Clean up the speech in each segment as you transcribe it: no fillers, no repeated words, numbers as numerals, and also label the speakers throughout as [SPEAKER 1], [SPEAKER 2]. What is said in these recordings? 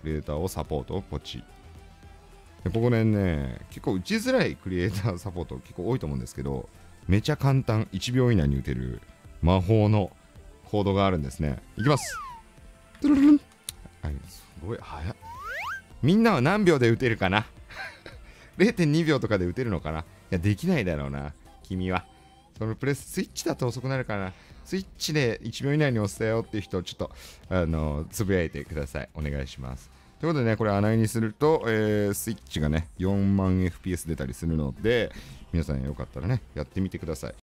[SPEAKER 1] クリエイターをサポートポチで、ここね結構打ちづらいクリエイターサポート結構多いと思うんですけど、めちゃ簡単、1秒以内に打てる魔法のコードがあるんですね。いきます。トゥルルン。すごい早い。みんなは何秒で打てるかな0.2 秒とかで打てるのかな。いや、できないだろうな、君は。そのプレス、スイッチだと遅くなるかな。スイッチで1秒以内に押したよっていう人、ちょっと、つぶやいてください。お願いします。ということでね、これ穴井にすると、スイッチがね、4万 FPS 出たりするので、皆さんよかったらね、やってみてください。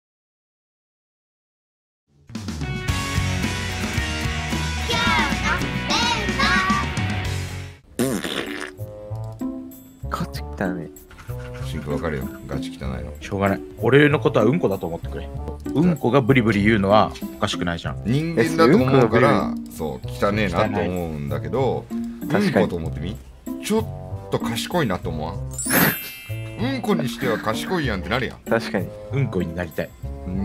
[SPEAKER 2] ガチ汚ね。
[SPEAKER 1] シンクわかるよ。ガチ汚いの。
[SPEAKER 3] しょうがない。俺のことはうんこだと思ってくれ。うんこがブリブリ言うのはおかしくないじゃん。
[SPEAKER 1] 人間だと思うから、そう、汚ねえなと思うんだけど、うんこと思ってみ？ちょっと賢いなと思わん？うんこにしては賢いやんってなるやん。
[SPEAKER 2] 確かに。
[SPEAKER 3] うんこになりたい。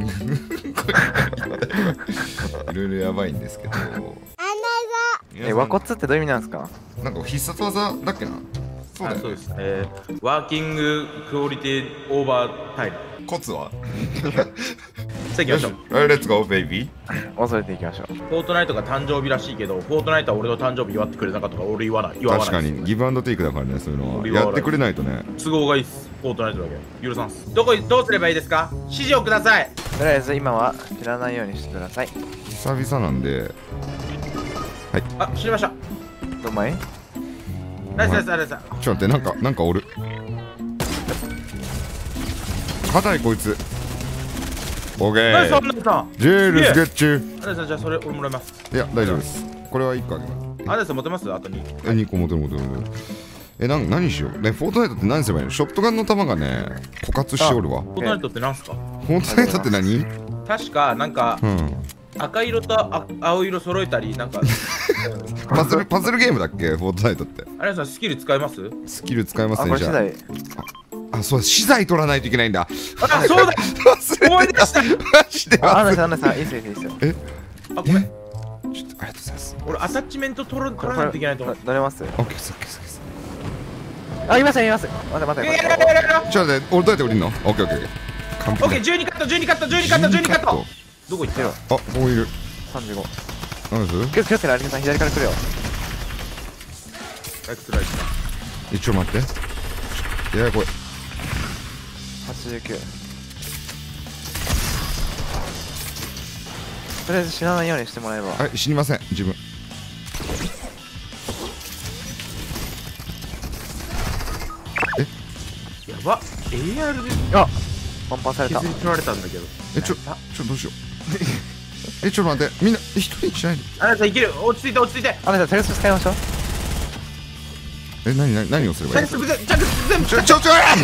[SPEAKER 1] いろいろやばいんですけど。
[SPEAKER 2] 和骨ってどういう意味なんですか？
[SPEAKER 1] なんか必殺技だっけな。そうだよね。
[SPEAKER 3] そうです。ワーキングクオリティオーバータイム。
[SPEAKER 1] コツは？
[SPEAKER 3] さあ行きましょう。
[SPEAKER 1] レッツゴーベイビー。
[SPEAKER 2] 恐れていきましょう。
[SPEAKER 3] フォートナイトが誕生日らしいけど、フォートナイトは俺の誕生日祝ってくれなかったから俺言わない。
[SPEAKER 1] 確かにギブアンドテイクだからね、そういうのはやってくれないとね。
[SPEAKER 3] 都合がいいっす。フォートナイトだけ許さんす。どうすればいいですか？指示をください。
[SPEAKER 2] とりあえず今は知らないようにしてください。
[SPEAKER 1] 久々なんで。はい。
[SPEAKER 3] あ、知りました。
[SPEAKER 2] どうまい？
[SPEAKER 3] ナイスナイスナイス。
[SPEAKER 1] ちょっと待って、なんかおる。硬いこいつ。オーケ
[SPEAKER 3] ナイスナイス
[SPEAKER 1] ー。
[SPEAKER 3] ナイスさん。
[SPEAKER 1] ジェールスゲッチュ。
[SPEAKER 3] ナイスさん、じゃあそれ俺もらいます。
[SPEAKER 1] いや、大丈夫です。これは1個あげます。
[SPEAKER 3] ナイスさん持てます？あと2。
[SPEAKER 1] 2個持てる。何しよう。ね、フォートナイトって何すればいいの？ショットガンの弾がね、枯渇しておるわ。
[SPEAKER 3] フォートナイトってなんすか？
[SPEAKER 1] フォートナイトって何？
[SPEAKER 3] 確かなんか
[SPEAKER 1] うん。
[SPEAKER 3] 赤色と青色揃えたりなんか
[SPEAKER 1] パズルゲームだっけ？フォートナイトって。
[SPEAKER 3] あれさんスキル使えます？
[SPEAKER 1] スキル使えます
[SPEAKER 2] あ、
[SPEAKER 1] ね、じゃ
[SPEAKER 2] これ次第。
[SPEAKER 1] あ。そう、資材取らないといけないんだ。
[SPEAKER 3] あ、そうだ。思い出した。
[SPEAKER 1] マジで
[SPEAKER 2] アンナさん、いいっすよ、いいっすよ。
[SPEAKER 3] あ、ごめん。
[SPEAKER 1] ちょっとありがとうございます。
[SPEAKER 3] 俺アタッチメント取らないといけないと思う。
[SPEAKER 2] 乗れます？
[SPEAKER 1] オッケーです、オッケーです。
[SPEAKER 2] あ、います。待て。
[SPEAKER 1] ちょっと待って、俺どうやって降りるの？オッケー。完
[SPEAKER 3] オッケー、12カット。どこ行ったよ。
[SPEAKER 1] あ、ここいる。
[SPEAKER 2] 35。
[SPEAKER 1] 何です？
[SPEAKER 2] 気をつけて、有馬さん、左から来るよ。
[SPEAKER 3] ライクスライス。
[SPEAKER 1] ちょっと待って。いや、これ。
[SPEAKER 2] 89。とりあえず死なないようにしてもらえば。
[SPEAKER 1] はい、死にません、自分。
[SPEAKER 3] やば。AR で
[SPEAKER 2] あ、パンパンされた。
[SPEAKER 3] 削り取られたんだけど。
[SPEAKER 1] ちょどうしよう。ちょっと待って、みんな一人にしないで。
[SPEAKER 3] あなたいける。落ち着いて。
[SPEAKER 2] アンナさん、セレス使いましょう。
[SPEAKER 1] 何をすればいいの？
[SPEAKER 3] 全部
[SPEAKER 1] ちょっ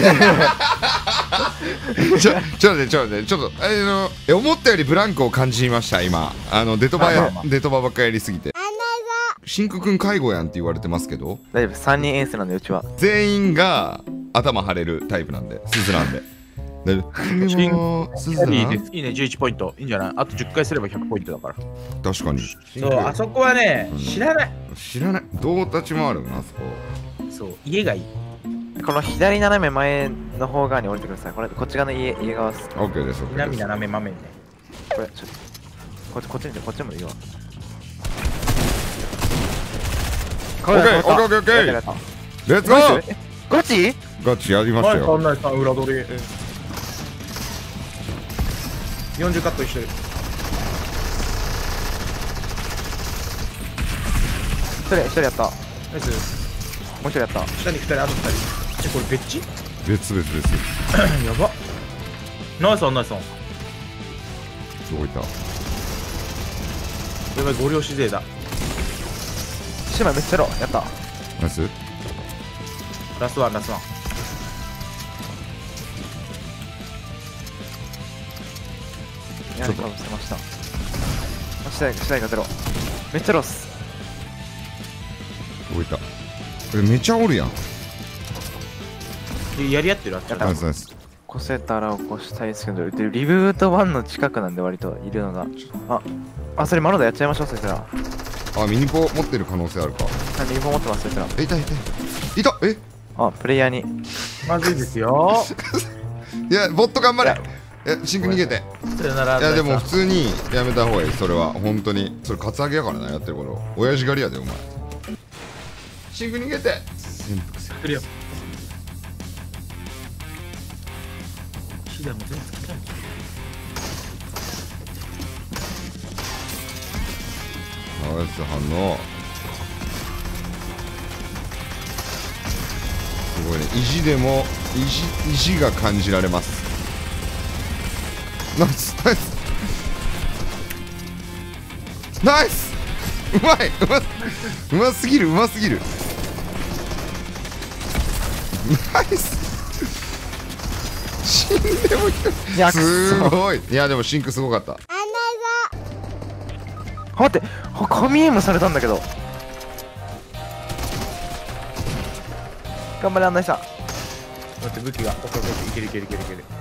[SPEAKER 1] と思ったよりブランクを感じました今。デトバばっかやりすぎて。シンクくん介護やんって言われてますけど、
[SPEAKER 2] 大丈夫、3人エースなんで、うちは。
[SPEAKER 1] 全員が頭腫れるタイプなんで、鈴なんで。君も鈴な。
[SPEAKER 3] いいね、11ポイント。いいんじゃない？あと10回すれば100ポイントだから。
[SPEAKER 1] 確かに。
[SPEAKER 3] そう、あそこはね、知らない。
[SPEAKER 1] どう立ち回るのあそこ。
[SPEAKER 3] そう、家がいい。
[SPEAKER 2] この左斜め前の方側に降りてください。こっち側の家側です。
[SPEAKER 1] オッケーです。
[SPEAKER 3] 南斜め豆ね。
[SPEAKER 2] これ、ちょっと、こっちもいいわ。
[SPEAKER 1] オッケー。レッツゴー。
[SPEAKER 2] ガチ？
[SPEAKER 1] ガチやりましたよ。
[SPEAKER 3] ナイスさん裏取り。40カット一緒。
[SPEAKER 2] 一人やった。
[SPEAKER 3] ナイス。
[SPEAKER 2] もう一人やった。
[SPEAKER 3] 下に2人、あと2人。これ別？
[SPEAKER 1] 別。
[SPEAKER 3] やば。ナイスオン。
[SPEAKER 1] すごいた。
[SPEAKER 3] やばい、ご両子勢だ。
[SPEAKER 2] 姉妹めっちゃローやった。
[SPEAKER 1] ナイス。
[SPEAKER 3] ラスワン。
[SPEAKER 2] やりかぶせました。次第がゼロ。めっちゃローっす。
[SPEAKER 1] 動いた。これめちゃおるやん。
[SPEAKER 3] やり合ってるあっち。
[SPEAKER 1] ナイス。
[SPEAKER 2] 越せたら起こしたいですけど、リブート1の近くなんで割といるのが。あ、それマロダやっちゃいましょう、そしたら。
[SPEAKER 1] あ、ミニポ持ってる可能性あるか。
[SPEAKER 2] ミニポ持ってますよ、そら。
[SPEAKER 1] いたいたいた。え、
[SPEAKER 2] あ、プレイヤーに。
[SPEAKER 3] まずいですよ。
[SPEAKER 1] いや、ボット頑張れ。シンク逃げて。
[SPEAKER 3] さよなら。
[SPEAKER 1] いやでも普通にやめた方がいい。それは本当にそれカツアゲやからな、やってること親父狩りやでお前。シンク逃げて。潜伏せ
[SPEAKER 3] クリア。シダも全部つけたい。
[SPEAKER 1] ナイス反応。すごいね、意地でも意地が感じられます。ナイスナイスナイス。うまいうますぎる、うますぎる。ナイス。死んでもいい。すごい。いやでもシンクすごかった。
[SPEAKER 2] 待って、神エイムされたんだけど。頑張れ、案内さん。
[SPEAKER 3] 待って、武器が。いけるいけるいけるいける。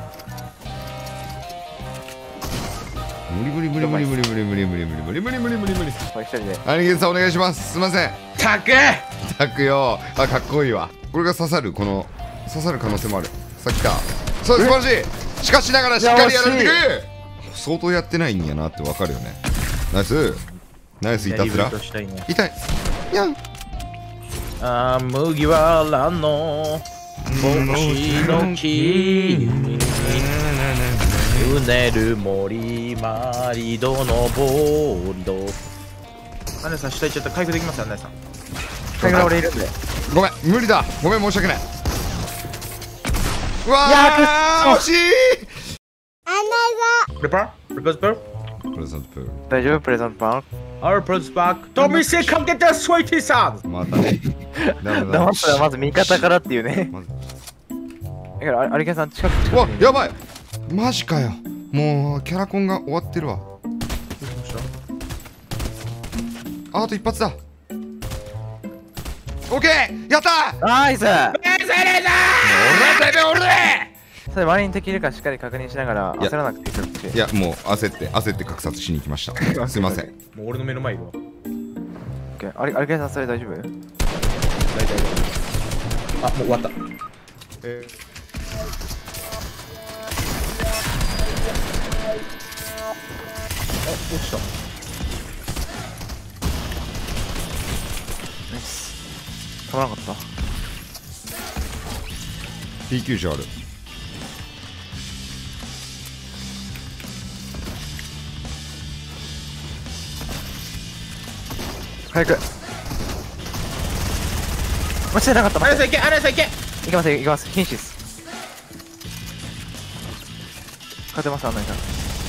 [SPEAKER 1] 無理無理無理無理無理無理無理無理無理無理無理無理無理無理。
[SPEAKER 2] これ一人で。
[SPEAKER 1] アニゲンさんお願いします。すいません。
[SPEAKER 3] たく
[SPEAKER 1] たくよ。あ、かっこいいわ。これが刺さる、この刺さる可能性もある。さあ来た。そう、素晴らしい。しかしながらしっかりやられてくる。相当やってないんやなってわかるよね。ナイスナイス。いたずら痛いやん。
[SPEAKER 3] あー、麦わらの帽子の木うねる森マリドのボーリド。アンナさん下行っちゃった。回復できますよ、アンナさん。
[SPEAKER 2] 回復俺いるんで。
[SPEAKER 1] ごめん、無理だ。ごめん、申し訳ない。うわー、惜しい。
[SPEAKER 3] プレパープレパー
[SPEAKER 1] プレゼントプール。
[SPEAKER 2] 大丈夫、プレゼントパン。
[SPEAKER 3] Our presents back. Don't be sick, come get the sweetie son!
[SPEAKER 1] またね。
[SPEAKER 2] 黙ったらまず味方からっていうね。
[SPEAKER 1] まず
[SPEAKER 2] だから、アリケンさん近く
[SPEAKER 1] うわ、やばい。マジかよ。もうキャラコンが終わってるわ。あと一発だ。オッケー、やったー。
[SPEAKER 2] ナイス。
[SPEAKER 1] 俺だてめ俺。
[SPEAKER 2] それ周りに敵いるかしっかり確認しながら焦らなくていいですよ。
[SPEAKER 1] いや、もう焦って格殺しに行きました。すいません。
[SPEAKER 3] もう俺の目の前いるわ。
[SPEAKER 2] アリケンさんそれ大丈夫？
[SPEAKER 3] 大体あ、もう終わった。
[SPEAKER 2] あ、
[SPEAKER 3] 落ちた。
[SPEAKER 2] ナイス。たまらなかった。
[SPEAKER 1] P90 ある。
[SPEAKER 2] 早く。間違いなかった。
[SPEAKER 3] アナさんいけ、アナさんいけ。
[SPEAKER 2] いきますいきます。瀕死です。勝てます、あんなにさん。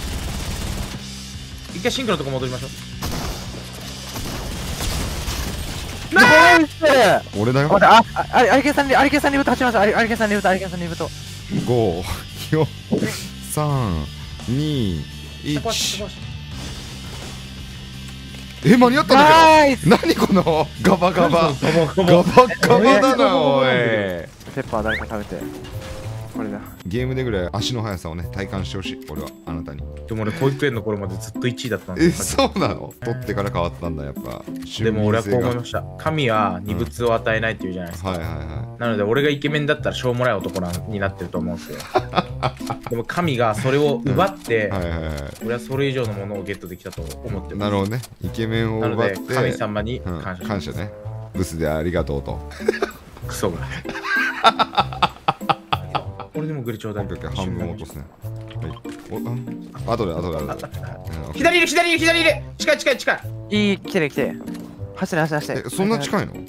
[SPEAKER 3] 一回シンクのとこ戻りましょう。
[SPEAKER 2] ナイス。
[SPEAKER 1] 俺だよ。
[SPEAKER 2] 待って、アリケンさんにルート走ります。アリケンさんにルート。
[SPEAKER 1] 5、4、3、2、1。間に合ったんだ
[SPEAKER 2] ナイス。
[SPEAKER 1] けど。何このガバガバだな、おい。
[SPEAKER 2] ペッパー誰か食べて。これだ。
[SPEAKER 1] ゲームでぐらい足の速さをね、体感してほしい。俺はあなたに。
[SPEAKER 3] でも俺保育園の頃までずっと1位だったんで。
[SPEAKER 1] そうなの？取ってから変わったんだ、やっぱ。
[SPEAKER 3] でも俺はこう思いました。神は二物を与えないって言うじゃないですか。
[SPEAKER 1] はいはいは
[SPEAKER 3] なので俺がイケメンだったらしょうもない男になってると思うんですよ。でも神がそれを奪って、
[SPEAKER 1] い。はいはいはい。
[SPEAKER 3] 俺はそれ以上のものをゲットできたと思ってます。
[SPEAKER 1] なるほどね。イケメンを
[SPEAKER 3] なので
[SPEAKER 1] 奪って。
[SPEAKER 3] 神様に
[SPEAKER 1] うん
[SPEAKER 3] 感謝。
[SPEAKER 1] 感謝ね。ブスでありがとうと。
[SPEAKER 3] クソが。俺でもグリちょうだい。
[SPEAKER 1] 半分落とすね。はい。後で。
[SPEAKER 3] 左いる。近い。
[SPEAKER 2] いい、来て。走れ。
[SPEAKER 1] そんな近いの？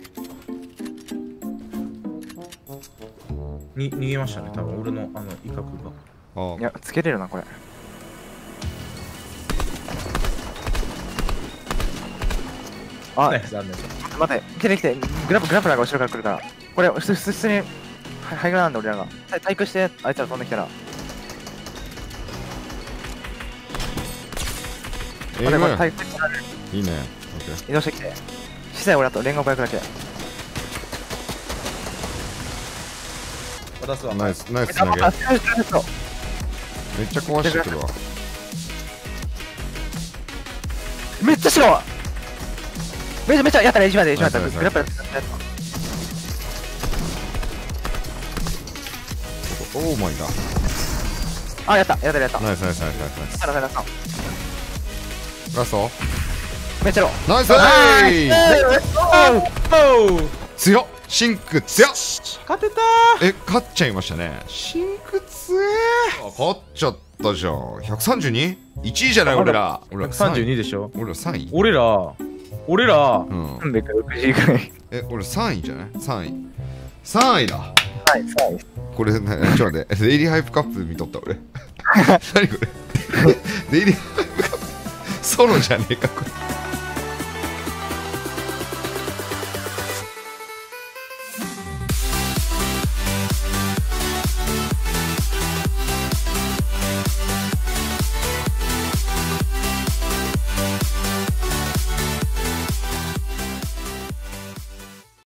[SPEAKER 3] 逃げましたね、多分俺の威嚇が。
[SPEAKER 1] あ
[SPEAKER 2] いや、つけれるな、これ。あ、
[SPEAKER 3] ナイス、あんな
[SPEAKER 2] 待って、来て。グラップラーが後ろから来るから。これ、普通に、ハイグラなんで俺らが。対空して、あいつら飛んできたら。これ、対空して
[SPEAKER 1] いいね。
[SPEAKER 2] 移動してきて。視線俺だと連合回復だけ。
[SPEAKER 3] 渡すわ。
[SPEAKER 1] ナイスつなげ。めっちゃ壊してくるわ。
[SPEAKER 2] めっちゃ白。 めちゃやったね、一番で、
[SPEAKER 1] ナイス
[SPEAKER 2] グラップやった。
[SPEAKER 1] オーマイガー。
[SPEAKER 2] あ、やった。
[SPEAKER 1] ナイス。
[SPEAKER 2] ラ
[SPEAKER 1] ラスト。
[SPEAKER 2] めっちゃロ
[SPEAKER 1] ナイス。強っ。シンク強っ。
[SPEAKER 3] 勝てた
[SPEAKER 1] 勝っちゃいましたね。シンク強え。勝っちゃったじゃん。132？ 1位じゃない俺ら。
[SPEAKER 3] ー。132でしょ。
[SPEAKER 1] 俺ら3位。
[SPEAKER 3] 俺ら、
[SPEAKER 1] うん。
[SPEAKER 2] 360位ぐらい。
[SPEAKER 1] 俺3位じゃない？ 3位。3位だ。
[SPEAKER 2] はい、3位。
[SPEAKER 1] これね、ちょっと待って、デイリーハイプカップ見とった俺。何これデイリーハイプカップソロじゃねえかこれ。